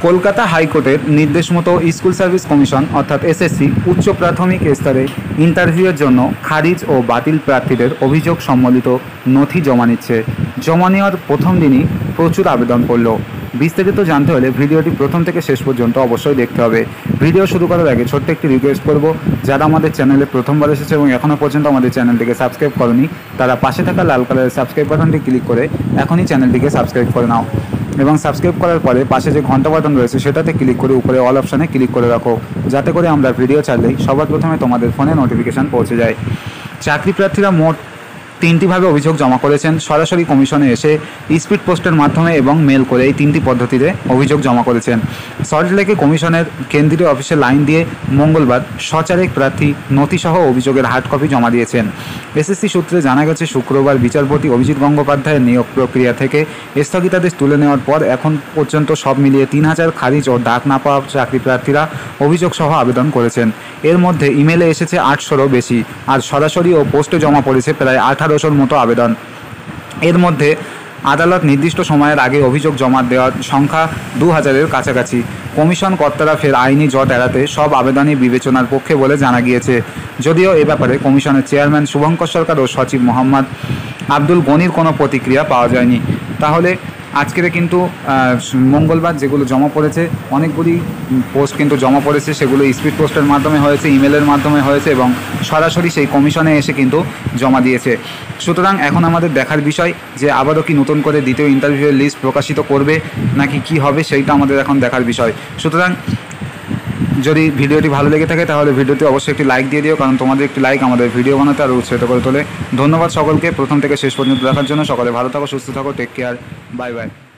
কলকাতা হাইকোর্টের নির্দেশ মতো স্কুল সার্ভিস কমিশন অর্থাৎ এসএসসি উচ্চ প্রাথমিক স্তরে ইন্টারভিউয়ের জন্য খারিজ ও বাতিল প্রার্থীদের অভিযোগ সম্বলিত নথি জমা নিচ্ছে। জমা নেওয়ার প্রথম দিনই প্রচুর আবেদন পড়ল। বিস্তারিত জানতে হলে ভিডিওটি প্রথম থেকে শেষ পর্যন্ত অবশ্যই দেখতে হবে। ভিডিও শুরু করার আগে ছোট্ট একটি রিকোয়েস্ট করব, যারা আমাদের চ্যানেলে প্রথমবার এসেছে এবং এখনও পর্যন্ত আমাদের চ্যানেলটিকে সাবস্ক্রাইব করনি, তারা পাশে থাকা লাল কালারের সাবস্ক্রাইব বাটনটি ক্লিক করে এখনই চ্যানেলটিকে সাবস্ক্রাইব করে নাও এবং সাবস্ক্রাইব করার পরে পাশে যে ঘন্টা বাটন রয়েছে সেটাতে ক্লিক করে উপরে অল অপশানে ক্লিক করে রাখো, যাতে করে আমরা ভিডিও ছাড়লেই সবার প্রথমে তোমাদের ফোনে নোটিফিকেশান পৌঁছে যায়। চাকরি প্রার্থীরা মোট তিনটিভাবে অভিযোগ জমা করেছেন। সরাসরি কমিশনে এসে স্পিড পোস্টের মাধ্যমে এবং মেল করে এই তিনটি পদ্ধতিতে অভিযোগ জমা করেছেন। সল্টলেকে কমিশনের কেন্দ্রীয় অফিসে লাইন দিয়ে মঙ্গলবার সচারেক প্রার্থী নথিসহ অভিযোগের হার্ড কপি জমা দিয়েছেন। এসএসসি সূত্রে জানা গেছে, শুক্রবার বিচারপতি অভিজিৎ গঙ্গোপাধ্যায়ের নিয়োগ প্রক্রিয়া থেকে স্থগিতাদেশ তুলে নেওয়ার পর এখন পর্যন্ত সব মিলিয়ে 3000 খারিজ ও ডাক না পাওয়া চাকরি প্রার্থীরা অভিযোগ সহ আবেদন করেছেন। এর মধ্যে ইমেলে এসেছে 800রও বেশি, আর সরাসরি ও পোস্টে জমা পড়েছে প্রায় 1800-র মতো আবেদন। এর মধ্যে আদালত নির্দিষ্ট সময়ের আগে অভিযোগ জমা দেওয়ার সংখ্যা 2000-এর কাছাকাছি। কমিশন কর্তারা ফের আইনি জট এড়াতে সব আবেদনই বিবেচনার পক্ষে বলে জানা গিয়েছে। যদিও এ ব্যাপারে কমিশনের চেয়ারম্যান শুভঙ্কর সরকার ও সচিব মোহাম্মদ আব্দুল গনির কোনো প্রতিক্রিয়া পাওয়া যায়নি। তাহলে আজকের কিন্তু মঙ্গলবার যেগুলো জমা পড়েছে, অনেকগুলি পোস্ট কিন্তু জমা পড়েছে, সেগুলো স্পিড পোস্টের মাধ্যমে হয়েছে, ইমেলের মাধ্যমে হয়েছে এবং সরাসরি সেই কমিশনে এসে কিন্তু জমা দিয়েছে। সুতরাং এখন আমাদের দেখার বিষয় যে আবারও কি নতুন করে দ্বিতীয় ইন্টারভিউয়ের লিস্ট প্রকাশিত করবে নাকি কি হবে, সেইটা আমাদের এখন দেখার বিষয়। সুতরাং যদি ভিডিওটি ভালো লেগে থাকে তাহলে ভিডিওটি অবশ্যই একটি লাইক দিয়ে দিও, কারণ তোমাদের একটি লাইক আমাদের ভিডিও বানাতে আরও উৎসাহিত করে তোলে। ধন্যবাদ সকলকে প্রথম থেকে শেষ পর্যন্ত দেখার জন্য। সকলে ভালো থাকো, সুস্থ থাকো, টেক কেয়ার, বাই বাই।